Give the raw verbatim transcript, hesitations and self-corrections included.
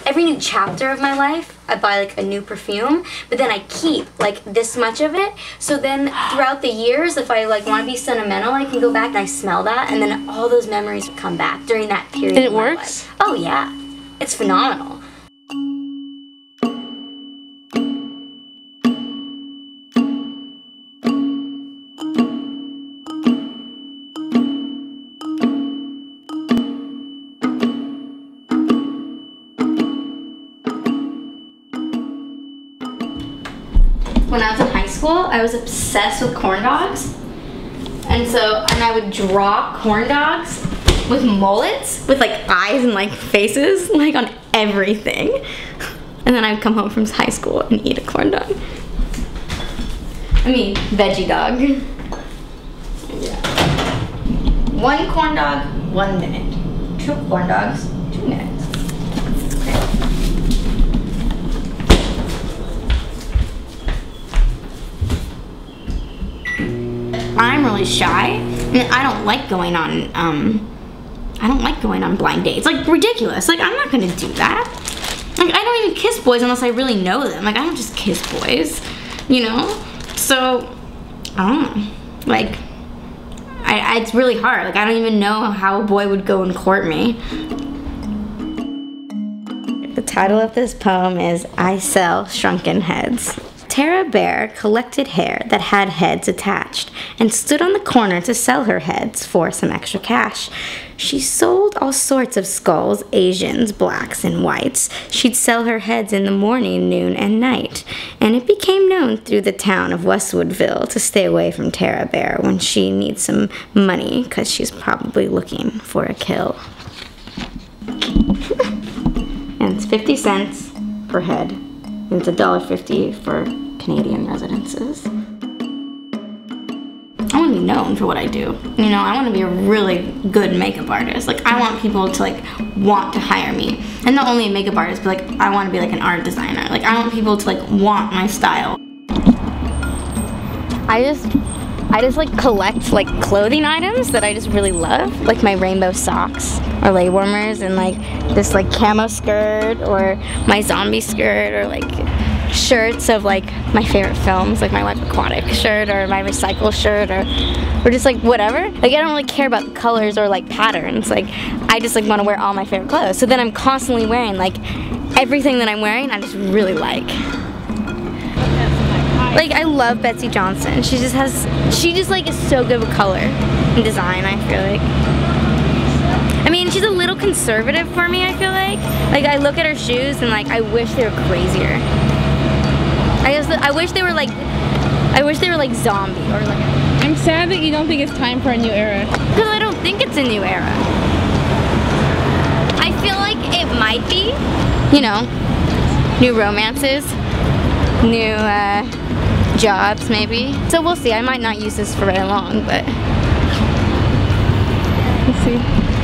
every new chapter of my life, I buy like a new perfume, but then I keep like this much of it. So then throughout the years, if I like want to be sentimental, I can go back and I smell that, and then all those memories come back during that period. And it of my works? life. Oh yeah, it's phenomenal. When I was in high school, I was obsessed with corn dogs. And so, and I would draw corn dogs with mullets, with like eyes and like faces, like on everything. And then I'd come home from high school and eat a corn dog. I mean, veggie dog. Yeah. One corn dog, one minute. Two corn dogs, two minutes. I'm really shy, and I don't like going on, um, I don't like going on blind dates. Like, ridiculous. Like, I'm not gonna do that. Like, I don't even kiss boys unless I really know them. Like, I don't just kiss boys, you know? So, I don't know. Like, I, I, it's really hard. Like, I don't even know how a boy would go and court me. The title of this poem is I Sell Shrunken Heads. Tara Bear collected hair that had heads attached and stood on the corner to sell her heads for some extra cash. She sold all sorts of skulls, Asians, blacks, and whites. She'd sell her heads in the morning, noon, and night. And it became known through the town of Westwoodville to stay away from Tara Bear when she needs some money, because she's probably looking for a kill. And it's fifty cents per head. And it's a dollar fifty for Canadian residences. I want to be known for what I do. You know, I want to be a really good makeup artist. Like, I want people to like want to hire me. And not only a makeup artist, but like I want to be like an art designer. Like, I want people to like want my style. I just I just like collect like clothing items that I just really love. Like my rainbow socks or leg warmers, and like this like camo skirt, or my zombie skirt, or like shirts of like my favorite films, like my Life Aquatic shirt, or my recycle shirt, or or just like whatever. Like, I don't really care about colors or like patterns. Like, I just like want to wear all my favorite clothes. So then I'm constantly wearing like everything that I'm wearing I just really like. Like, I love Betsy Johnson. She just has, she just like is so good with color and design, I feel like. I mean, she's a little conservative for me, I feel like. Like, I look at her shoes and like, I wish they were crazier. I just, I wish they were like, I wish they were like zombie or like. I'm sad that you don't think it's time for a new era. Because I don't think it's a new era. I feel like it might be, you know, new romances, new uh, jobs maybe. So we'll see. I might not use this for very long, but let's see.